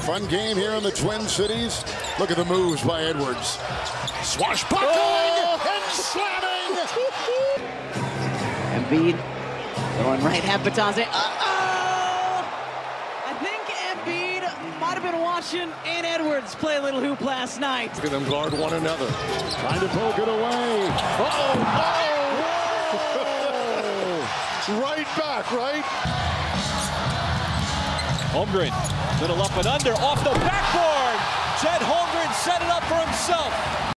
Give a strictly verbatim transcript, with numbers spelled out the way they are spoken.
Fun game here in the Twin Cities. Look at the moves by Edwards. Swashbuckling oh! and slamming. Embiid going right at Batazzi. Uh-oh! I think Embiid might have been watching Ant Edwards play a little hoop last night. Look at them guard one another. Trying to poke it away. Uh-oh! Oh! Right back, right? Holmgren, little up and under, off the backboard. Chet Holmgren set it up for himself.